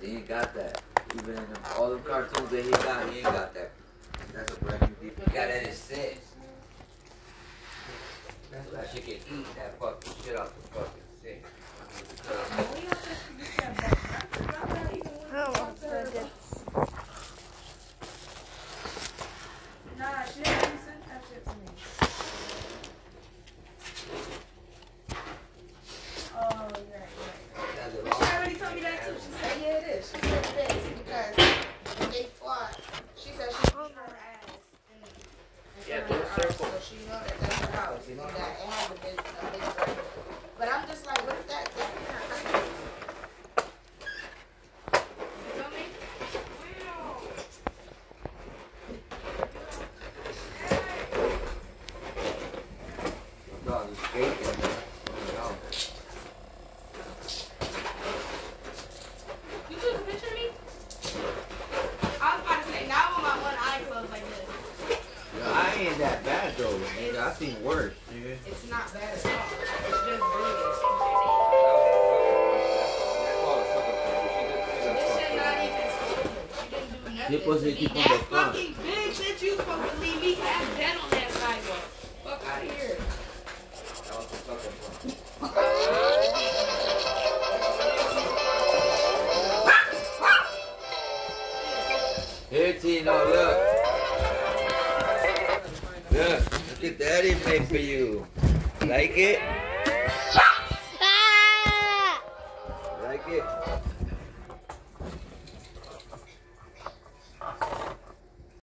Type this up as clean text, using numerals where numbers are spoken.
He ain't got that. Even in all the cartoons that he ain't got that. That's a brand new DVD. He got that in six. That's why she can eat that fucking shit off the fucking sink. Nah, she hasn't sent that shit to me. Oh, yeah. But she already told me that too. She said, yeah, it is. She said it is because they fought. She said she beat her ass. Yeah, do a circle. So she know that that's her house. You know that it has a big brain. But I'm just like, what if that thing in her house? You feel me? Dog is shaking, man. You took a picture of me? I was about to say, now I'm on my one eye closed like this. Yo, I ain't that bad though, nigga. I've seen worse, nigga. It's not bad at all. It's just brutal. This shit not even spoken. She didn't do nothing. You're supposed to keep on the That front. fucking bitch that you supposed to leave me half dead on that sidewalk. Fuck out of here. That was the fucking front. 15, oh look. Look at that he made for you. Like it?